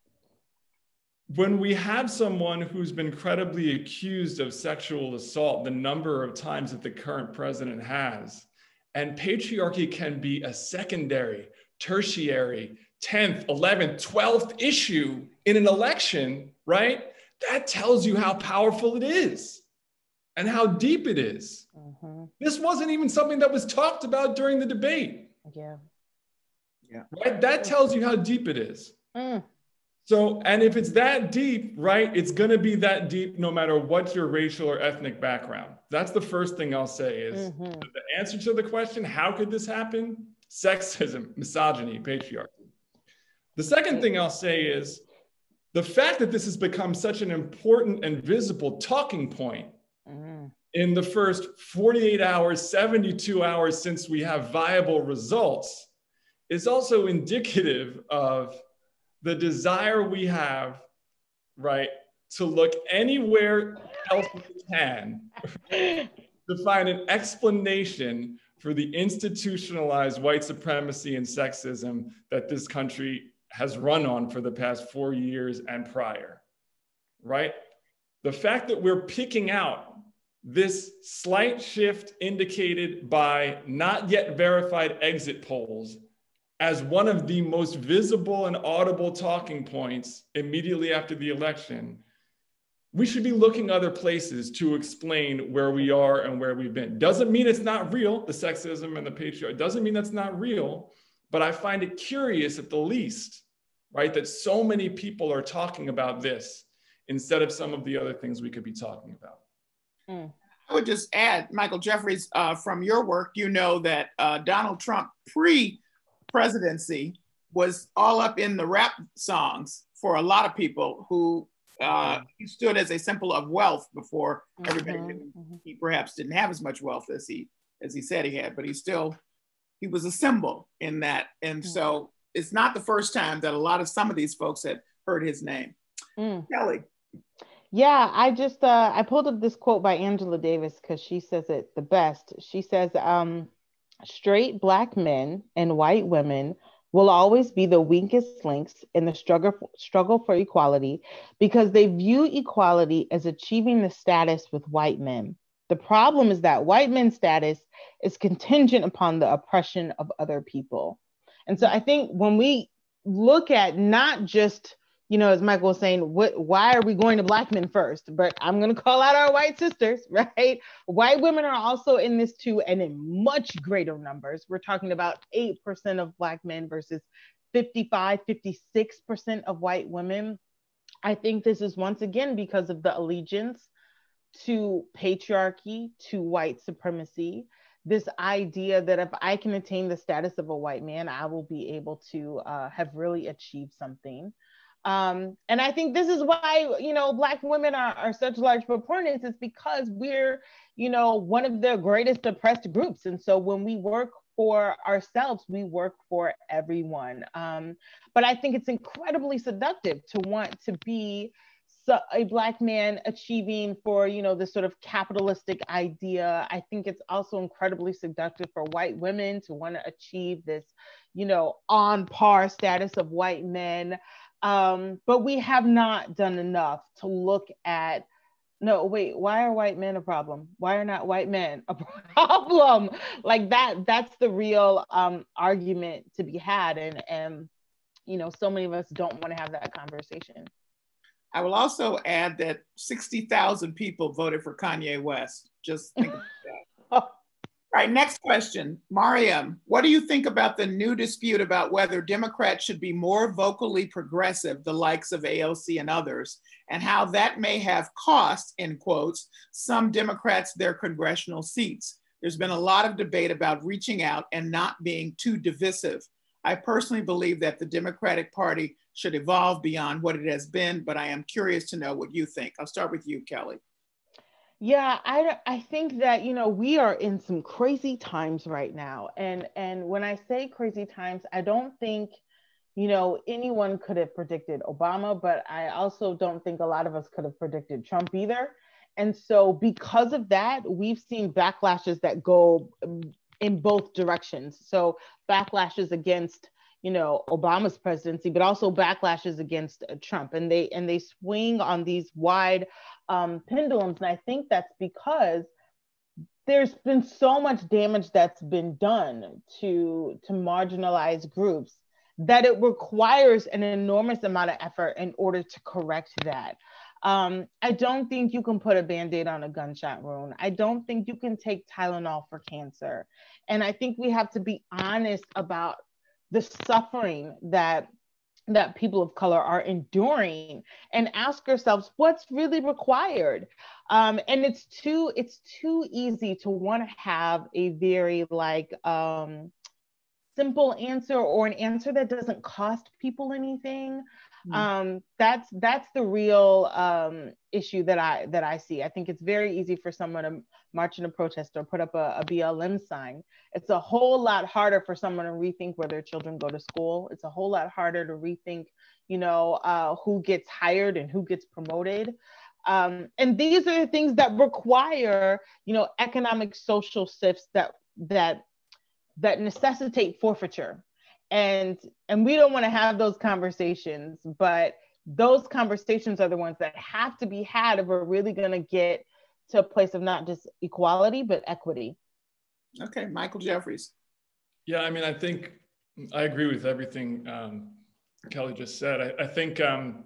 When we have someone who's been credibly accused of sexual assault, the number of times that the current president has, and patriarchy can be a secondary, tertiary, tenth, eleventh, twelfth issue in an election, right? That tells you how powerful it is and how deep it is. Mm-hmm. This wasn't even something that was talked about during the debate. Yeah. Yeah. Right? That tells you how deep it is. Mm. So, and if it's that deep, right, it's going to be that deep no matter what your racial or ethnic background. That's the first thing I'll say is mm-hmm. the answer to the question, how could this happen? Sexism, misogyny, patriarchy. The second thing I'll say is the fact that this has become such an important and visible talking point mm. in the first forty-eight hours, seventy-two hours since we have viable results is also indicative of the desire we have, right, to look anywhere else we can to find an explanation for the institutionalized white supremacy and sexism that this country has run on for the past four years and prior, right? The fact that we're picking out this slight shift indicated by not yet verified exit polls as one of the most visible and audible talking points immediately after the election, we should be looking other places to explain where we are and where we've been. Doesn't mean it's not real, the sexism and the patriarchy, doesn't mean that's not real, but I find it curious at the least, right, that so many people are talking about this instead of some of the other things we could be talking about. Mm. I would just add, Michael Jeffries, uh, from your work, you know that uh, Donald Trump pre presidency was all up in the rap songs for a lot of people who uh, he stood as a symbol of wealth before everybody mm-hmm. knew mm-hmm. he perhaps didn't have as much wealth as he as he said he had, but he still, he was a symbol in that. And mm-hmm. so it's not the first time that a lot of some of these folks had heard his name. Mm. Kellie. Yeah, I just, uh, I pulled up this quote by Angela Davis because she says it the best. She says, um, straight Black men and white women will always be the weakest links in the struggle, struggle for equality because they view equality as achieving the status with white men. The problem is that white men's status is contingent upon the oppression of other people. And so I think when we look at not just, you know, as Michael was saying, what, why are we going to Black men first? But I'm going to call out our white sisters, right? White women are also in this too, and in much greater numbers. We're talking about eight percent of Black men versus fifty-five, fifty-six percent of white women. I think this is once again because of the allegiance to patriarchy, to white supremacy. This idea that if I can attain the status of a white man, I will be able to uh, have really achieved something. Um, and I think this is why, you know, Black women are, are such large proponents, is because we're, you know, one of the greatest oppressed groups. And so when we work for ourselves, we work for everyone. Um, but I think it's incredibly seductive to want to be so, a Black man achieving for, you know, this sort of capitalistic idea. I think it's also incredibly seductive for white women to want to achieve this, you know, on par status of white men. Um, but we have not done enough to look at no, wait, why are white men a problem? Why are not white men a problem? Like that, that's the real um, argument to be had. And, and, you know, so many of us don't want to have that conversation. I will also add that sixty thousand people voted for Kanye West. Just think about that. All right, next question. Mariam, what do you think about the new dispute about whether Democrats should be more vocally progressive, the likes of A O C and others, and how that may have cost, in quotes, some Democrats their congressional seats? There's been a lot of debate about reaching out and not being too divisive. I personally believe that the Democratic Party should evolve beyond what it has been, but I am curious to know what you think. I'll start with you, Kellie. Yeah, I, I think that, you know, we are in some crazy times right now. And, and when I say crazy times, I don't think, you know, anyone could have predicted Obama, but I also don't think a lot of us could have predicted Trump either. And so because of that, we've seen backlashes that go in both directions. So backlashes against, you know, Obama's presidency, but also backlashes against uh, Trump. And they, and they swing on these wide Um, pendulums. And I think that's because there's been so much damage that's been done to, to marginalized groups that it requires an enormous amount of effort in order to correct that. Um, I don't think you can put a Band-Aid on a gunshot wound. I don't think you can take Tylenol for cancer. And I think we have to be honest about the suffering that that people of color are enduring and ask ourselves what's really required. Um, and it's too, it's too easy to want to have a very like um, simple answer or an answer that doesn't cost people anything. Mm. Um, that's, that's the real um, issue that I, that I see. I think it's very easy for someone to march in a protest or put up a, a B L M sign. It's a whole lot harder for someone to rethink where their children go to school. It's a whole lot harder to rethink, you know, uh, who gets hired and who gets promoted. Um, and these are the things that require, you know, economic social shifts that, that, that necessitate forfeiture. And, and we don't want to have those conversations, but those conversations are the ones that have to be had if we're really going to get to a place of not just equality, but equity. Okay, Michael Jeffries. Yeah, I mean, I think I agree with everything um, Kellie just said. I, I think um,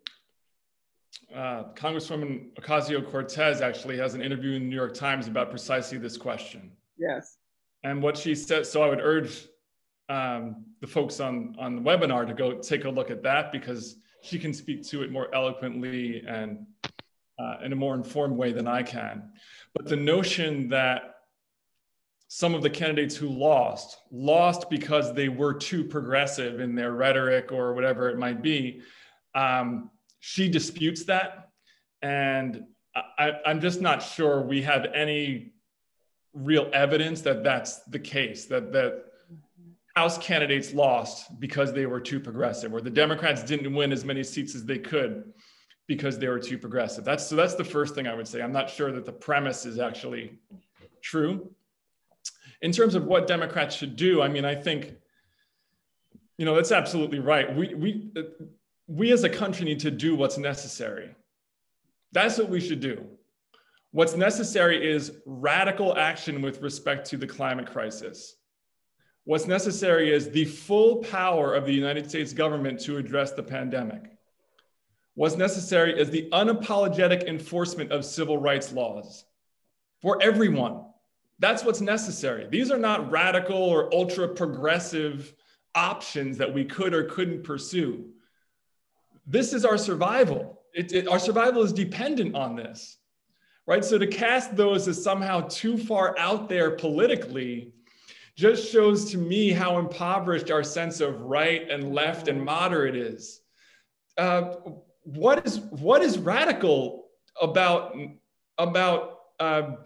uh, Congresswoman Ocasio-Cortez actually has an interview in the New York Times about precisely this question. Yes. And what she said, so I would urge um, the folks on, on the webinar to go take a look at that, because she can speak to it more eloquently and uh, in a more informed way than I can. But the notion that some of the candidates who lost, lost because they were too progressive in their rhetoric or whatever it might be, um, she disputes that. And I, I'm just not sure we have any real evidence that that's the case, that, that House candidates lost because they were too progressive, or the Democrats didn't win as many seats as they could because they were too progressive. That's, so that's the first thing I would say. I'm not sure that the premise is actually true. In terms of what Democrats should do, I mean, I think, you know, that's absolutely right. We, we, we as a country need to do what's necessary. That's what we should do. What's necessary is radical action with respect to the climate crisis. What's necessary is the full power of the United States government to address the pandemic. What's necessary is the unapologetic enforcement of civil rights laws for everyone. That's what's necessary. These are not radical or ultra progressive options that we could or couldn't pursue. This is our survival. It, it, our survival is dependent on this, right? So to cast those as somehow too far out there politically just shows to me how impoverished our sense of right and left and moderate is. Uh, what is what is radical about, about uh,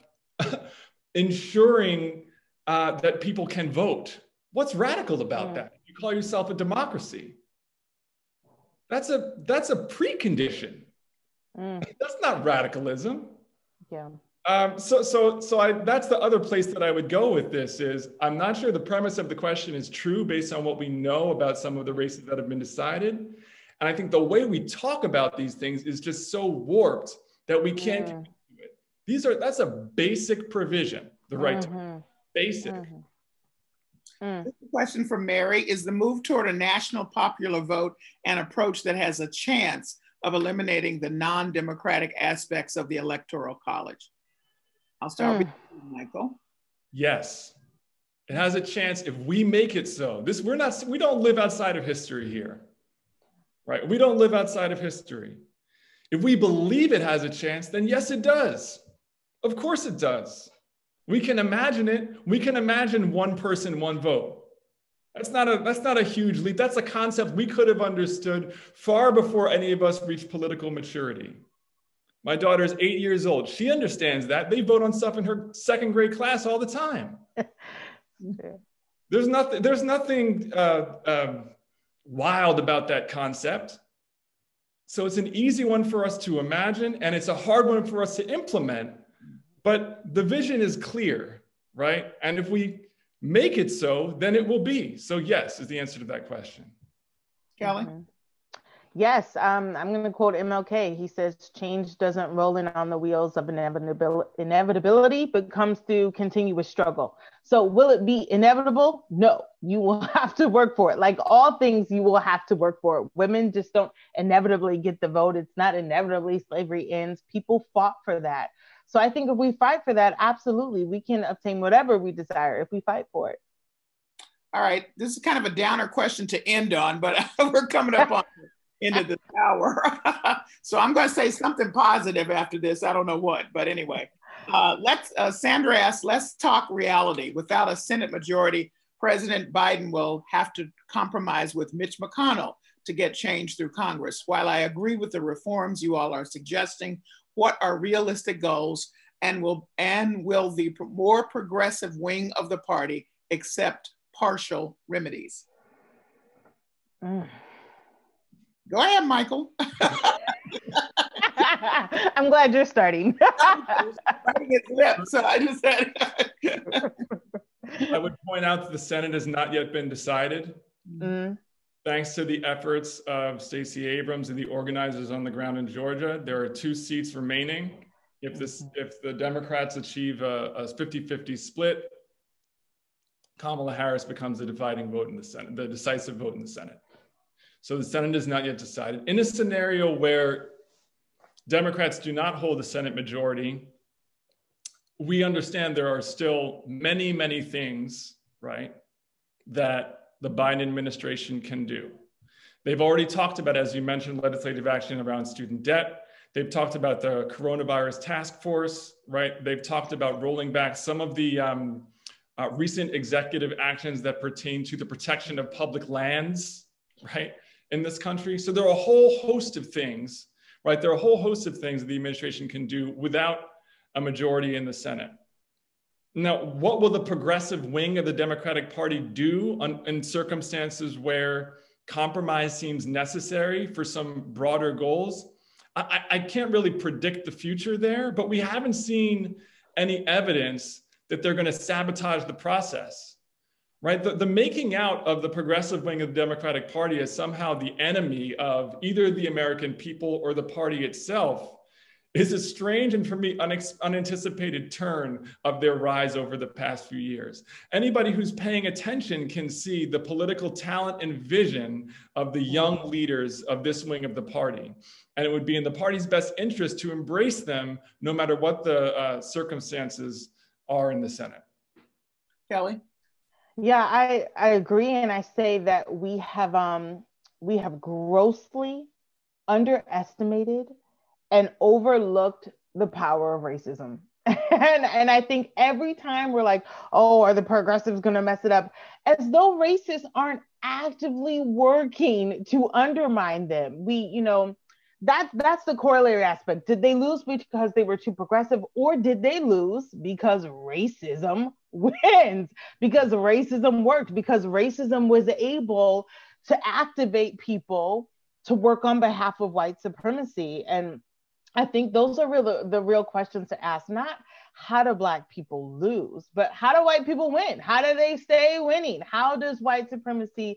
ensuring uh, that people can vote? What's radical about that? You call yourself a democracy. That's a, that's a precondition. Mm. That's not radicalism. Yeah. Um, so, so, so I, that's the other place that I would go with this is, I'm not sure the premise of the question is true based on what we know about some of the races that have been decided. And I think the way we talk about these things is just so warped that we can't Mm. do it. These are, that's a basic provision, the right Mm-hmm. to basic. Mm-hmm. Mm. This is a question from Mary. Is the move toward a national popular vote an approach that has a chance of eliminating the non-democratic aspects of the Electoral College? I'll start Mm. with you, Michael. Yes, it has a chance if we make it so. This, we're not, we don't live outside of history here, right? We don't live outside of history. If we believe it has a chance, then yes, it does. Of course it does. We can imagine it. We can imagine one person, one vote. That's not a, that's not a huge leap. That's a concept we could have understood far before any of us reached political maturity. My daughter's eight years old. She understands that. They vote on stuff in her second grade class all the time. There's nothing, there's nothing uh, um, wild about that concept. So it's an easy one for us to imagine, and it's a hard one for us to implement, but the vision is clear, right? And if we make it so, then it will be. So yes, is the answer to that question. Kellie? Mm-hmm. Yes, um, I'm going to quote M L K. He says, change doesn't roll in on the wheels of inevitabil- inevitability, but comes through continuous struggle. So will it be inevitable? No, you will have to work for it. Like all things, you will have to work for it. Women just don't inevitably get the vote. It's not inevitably slavery ends. People fought for that. So I think if we fight for that, absolutely, we can obtain whatever we desire if we fight for it. All right, this is kind of a downer question to end on, but we're coming up on the end of the hour. So I'm going to say something positive after this. I don't know what, but anyway. Uh, let's, uh, Sandra asks, let's talk reality. Without a Senate majority, President Biden will have to compromise with Mitch McConnell to get change through Congress. While I agree with the reforms you all are suggesting, what are realistic goals, and will, and will the more progressive wing of the party accept partial remedies? Mm. Go ahead, Michael. I'm glad you're starting. Biting his lip, so I just said. I would point out that the Senate has not yet been decided. Mm. Thanks to the efforts of Stacey Abrams and the organizers on the ground in Georgia, there are two seats remaining. If, this, if the Democrats achieve a fifty fifty split, Kamala Harris becomes the dividing vote in the Senate, the decisive vote in the Senate. So the Senate is not yet decided. In a scenario where Democrats do not hold the Senate majority, we understand there are still many, many things, right, that the Biden administration can do. They've already talked about, as you mentioned, legislative action around student debt. They've talked about the coronavirus task force, right? They've talked about rolling back some of the um, uh, recent executive actions that pertain to the protection of public lands, right, in this country. So there are a whole host of things, right? There are a whole host of things that the administration can do without a majority in the Senate. Now, what will the progressive wing of the Democratic Party do on, in circumstances where compromise seems necessary for some broader goals? I, I can't really predict the future there, but we haven't seen any evidence that they're going to sabotage the process, right? The, the making out of the progressive wing of the Democratic Party as somehow the enemy of either the American people or the party itself is a strange and, for me, unex- unanticipated turn of their rise over the past few years. Anybody who's paying attention can see the political talent and vision of the young leaders of this wing of the party. And it would be in the party's best interest to embrace them no matter what the uh, circumstances are in the Senate. Kellie? Yeah, I, I agree. And I say that we have, um, we have grossly underestimated and overlooked the power of racism. and, and I think every time we're like, oh, are the progressives going to mess it up? As though racists aren't actively working to undermine them. We, you know, that's, that's the corollary aspect. Did they lose because they were too progressive, or did they lose because racism wins? Because racism worked, because racism was able to activate people to work on behalf of white supremacy. And I think those are real, the real questions to ask, not how do Black people lose, but how do white people win? How do they stay winning? How does white supremacy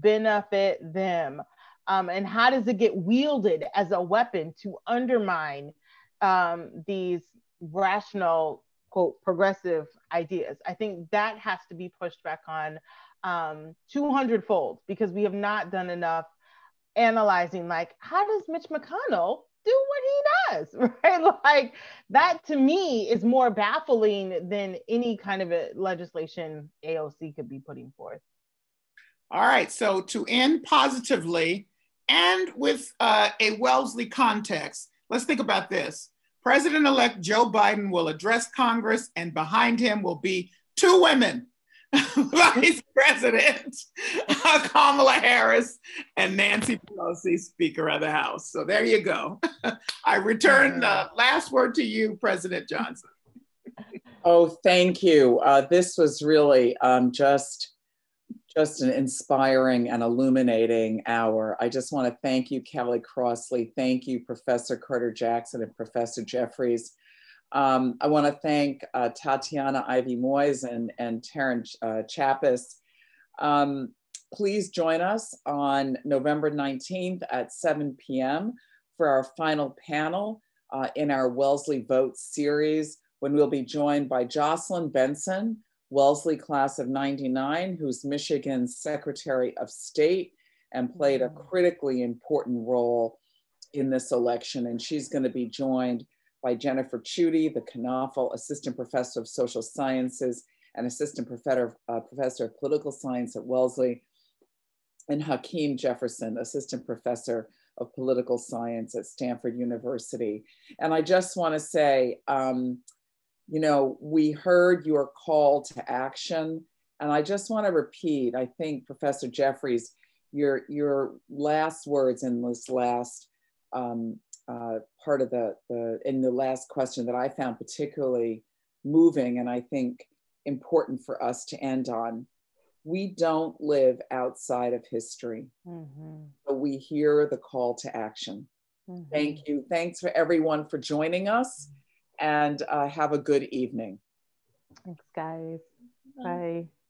benefit them? Um, and how does it get wielded as a weapon to undermine um, these rational, quote, progressive ideas. I think that has to be pushed back on um, two hundred fold, because we have not done enough analyzing, like, how does Mitch McConnell do what he does, right? Like, that to me is more baffling than any kind of a legislation A O C could be putting forth. All right, so to end positively and with uh, a Wellesley context, let's think about this. President-elect Joe Biden will address Congress, and behind him will be two women, Vice President Kamala Harris and Nancy Pelosi, Speaker of the House. So there you go. I return the last word to you, President Johnson. Oh, thank you. Uh, this was really um, just Just an inspiring and illuminating hour. I just want to thank you, Callie Crossley. Thank you, Professor Carter Jackson and Professor Jeffries. Um, I want to thank uh, Tatiana Ivy Moise and, and Teran uh, Chapis. Um, please join us on November nineteenth at seven p m for our final panel uh, in our Wellesley Vote series, when we'll be joined by Jocelyn Benson, Wellesley class of ninety-nine, who's Michigan's Secretary of State and played a critically important role in this election. And she's going to be joined by Jennifer Chudy, the Knaufel Assistant Professor of Social Sciences and Assistant Professor, uh, Professor of Political Science at Wellesley, and Hakeem Jefferson, Assistant Professor of Political Science at Stanford University. And I just want to say, um, you know, we heard your call to action, and I just want to repeat, I think, Professor Jeffries, your, your last words in this last um, uh, part of the, the, in the last question that I found particularly moving, and I think important for us to end on. We don't live outside of history, mm-hmm. but we hear the call to action. Mm-hmm. Thank you. Thanks for everyone for joining us. And uh, have a good evening. Thanks, guys. Bye.